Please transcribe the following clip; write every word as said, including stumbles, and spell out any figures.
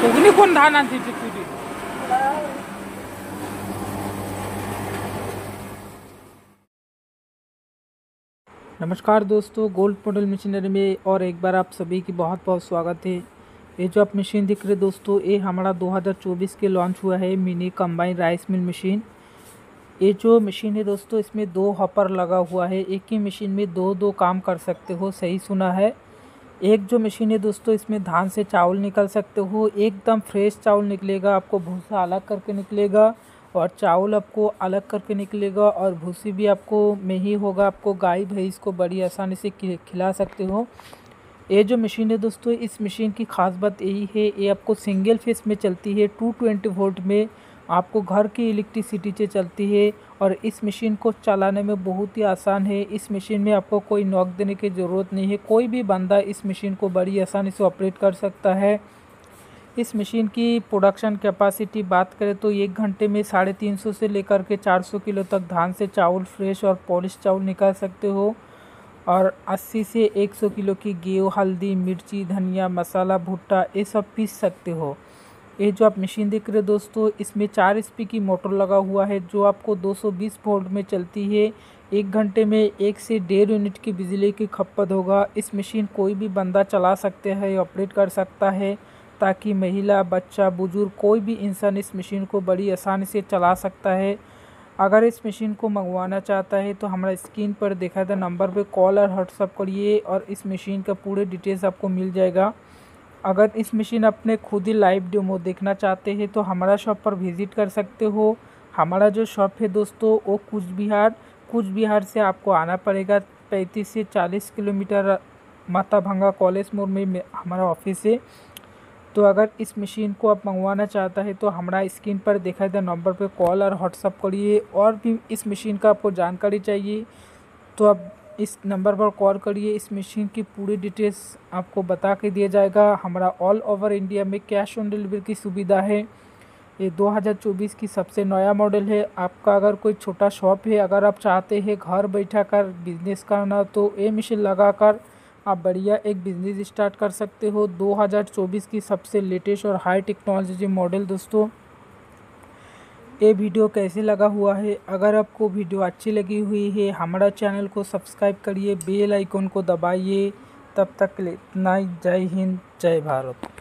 कोकणी कोण धान आणते तुझी? नमस्कार दोस्तों, गोल्ड मॉडल मशीनरी में और एक बार आप सभी की बहुत बहुत स्वागत है। ये जो आप मशीन दिख रहे दोस्तों, ये हमारा दो हज़ार चौबीस के लॉन्च हुआ है mini combine rice mill machine. ये जो मशीन है दोस्तों, इसमें दो हॉपर लगा हुआ है। एक ही मशीन में दो दो काम कर सकते हो, सही सुना है। एक जो मशीन है दोस्तों, इसमें धान से चावल निकल सकते हो, एकदम फ्रेश चावल निकलेगा। आपको भूसा अलग करके निकलेगा और चावल आपको अलग करके निकलेगा, और भूसी भी आपको में ही होगा। आपको गाय भैंस को बड़ी आसानी से खिला सकते हो। ये जो मशीन है दोस्तों, इस मशीन की खास बात यही है, ये आपको सिंगल फेस में चलती है, टू ट्वेंटी वोल्ट में आपको घर की इलेक्ट्रिसिटी से चलती है। और इस मशीन को चलाने में बहुत ही आसान है। इस मशीन में आपको कोई नॉक देने की ज़रूरत नहीं है। कोई भी बंदा इस मशीन को बड़ी आसानी से ऑपरेट कर सकता है। इस मशीन की प्रोडक्शन कैपेसिटी बात करें तो एक घंटे में साढ़े तीन सौ से लेकर के चार सौ किलो तक धान से चावल फ्रेश और पॉलिश चावल निकाल सकते हो। और अस्सी से एक सौ किलो की गेहूँ, हल्दी, मिर्ची, धनिया, मसाला, भुट्टा ये सब पीस सकते हो। ये जो आप मशीन देख रहे हो दोस्तों, इसमें चार एचपी की मोटर लगा हुआ है, जो आपको दो सौ बीस वोल्ट में चलती है। एक घंटे में एक से डेढ़ यूनिट की बिजली की खपत होगा। इस मशीन कोई भी बंदा चला सकते हैं, ऑपरेट कर सकता है, ताकि महिला, बच्चा, बुजुर्ग कोई भी इंसान इस मशीन को बड़ी आसानी से चला सकता है। अगर इस मशीन को मंगवाना चाहता है तो हमारा स्क्रीन पर देखा था नंबर पे कॉल और व्हाट्सअप करिए, और इस मशीन का पूरे डिटेल्स आपको मिल जाएगा। अगर इस मशीन अपने खुद ही लाइव डेमो देखना चाहते हैं तो हमारा शॉप पर विज़िट कर सकते हो। हमारा जो शॉप है दोस्तों, वो कूच बिहार कूच बिहार से आपको आना पड़ेगा। पैंतीस से चालीस किलोमीटर माताभंगा कॉलेज मोड़ में हमारा ऑफिस है। तो अगर इस मशीन को आप मंगवाना चाहता है तो हमारा स्क्रीन पर दिखाए गए नंबर पर कॉल और व्हाट्सअप करिए। और भी इस मशीन का आपको जानकारी चाहिए तो आप इस नंबर पर कॉल करिए। इस मशीन की पूरी डिटेल्स आपको बता के दिया जाएगा। हमारा ऑल ओवर इंडिया में कैश ऑन डिलीवरी की सुविधा है। ये दो हज़ार चौबीस की सबसे नया मॉडल है। आपका अगर कोई छोटा शॉप है, अगर आप चाहते हैं घर बैठा कर बिजनेस करना, तो ये मशीन लगाकर आप बढ़िया एक बिज़नेस स्टार्ट कर सकते हो। दो हज़ार चौबीस की सबसे लेटेस्ट और हाई टेक्नोलॉजी मॉडल दोस्तों। ये वीडियो कैसे लगा हुआ है? अगर आपको वीडियो अच्छी लगी हुई है, हमारा चैनल को सब्सक्राइब करिए, बेल आइकन को दबाइए। तब तक के लिए इतना ही। जय हिंद, जय भारत।